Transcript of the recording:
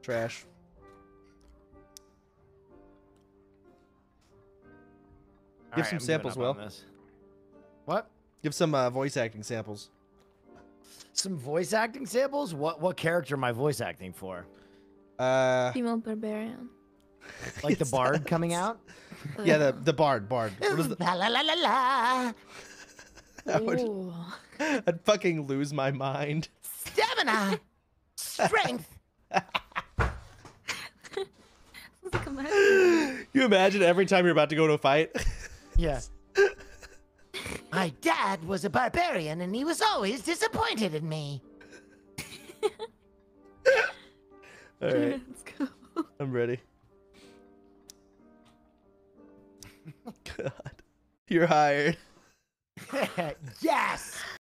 Trash. Give some samples, Will. What? Give some voice acting samples. Some voice acting samples? What character am I voice acting for? Female barbarian. Like the bard coming out? Yeah, the bard. What is the... La la la la la. I'd fucking lose my mind. Stamina. Strength. You imagine every time you're about to go to a fight? Yeah. My dad was a barbarian and he was always disappointed in me. All right. Let's go. I'm ready. God. You're hired. Yes.